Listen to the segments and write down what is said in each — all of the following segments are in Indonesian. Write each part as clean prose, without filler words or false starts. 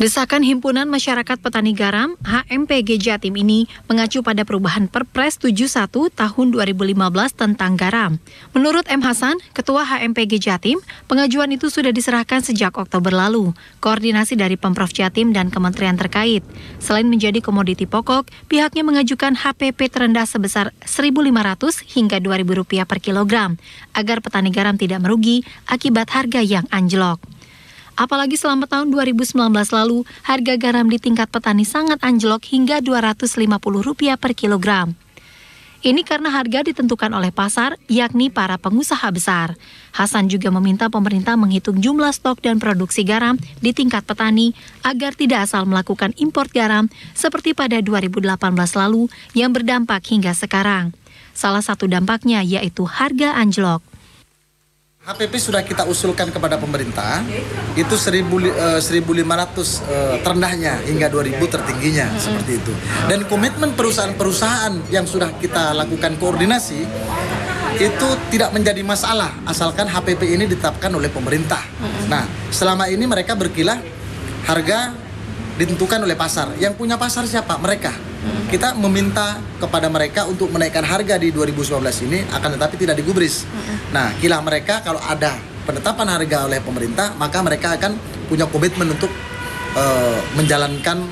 Desakan Himpunan Masyarakat Petani Garam (HMPG) Jatim ini mengacu pada perubahan Perpres 71 tahun 2015 tentang garam. Menurut M. Hasan, Ketua HMPG Jatim, pengajuan itu sudah diserahkan sejak Oktober lalu. Koordinasi dari Pemprov Jatim dan kementerian terkait. Selain menjadi komoditi pokok, pihaknya mengajukan HPP terendah sebesar Rp1.500 hingga Rp2.000 per kilogram, agar petani garam tidak merugi akibat harga yang anjlok. Apalagi selama tahun 2019 lalu, harga garam di tingkat petani sangat anjlok hingga Rp250 per kilogram. Ini karena harga ditentukan oleh pasar, yakni para pengusaha besar. Hasan juga meminta pemerintah menghitung jumlah stok dan produksi garam di tingkat petani agar tidak asal melakukan impor garam seperti pada 2018 lalu yang berdampak hingga sekarang. Salah satu dampaknya yaitu harga anjlok. HPP sudah kita usulkan kepada pemerintah, itu 1.500 terendahnya hingga 2.000 tertingginya, seperti itu. Dan komitmen perusahaan-perusahaan yang sudah kita lakukan koordinasi, itu tidak menjadi masalah, asalkan HPP ini ditetapkan oleh pemerintah. Nah, selama ini mereka berkilah harga ditentukan oleh pasar. Yang punya pasar siapa? Mereka. Kita meminta kepada mereka untuk menaikkan harga di 2019 ini, akan tetapi tidak digubris. Nah, kilah mereka kalau ada penetapan harga oleh pemerintah, maka mereka akan punya komitmen untuk menjalankan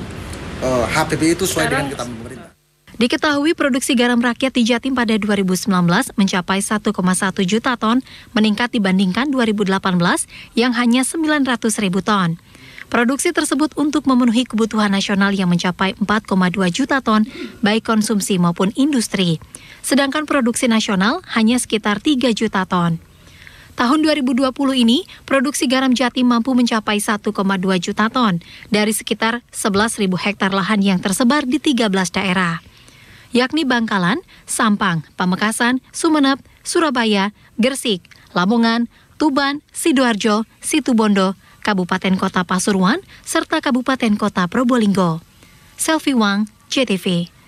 HPP itu sesuai dengan ketetapan pemerintah. Diketahui produksi garam rakyat di Jatim pada 2019 mencapai 1,1 juta ton, meningkat dibandingkan 2018 yang hanya 900.000 ton. Produksi tersebut untuk memenuhi kebutuhan nasional yang mencapai 4,2 juta ton, baik konsumsi maupun industri. Sedangkan produksi nasional hanya sekitar 3 juta ton. Tahun 2020 ini, produksi garam Jatim mampu mencapai 1,2 juta ton dari sekitar 11.000 hektar lahan yang tersebar di 13 daerah, yakni Bangkalan, Sampang, Pamekasan, Sumeneb, Surabaya, Gresik, Lamongan, Tuban, Sidoarjo, Situbondo, Kabupaten Kota Pasuruan, serta Kabupaten Kota Probolinggo. Selvi Wang, JTV.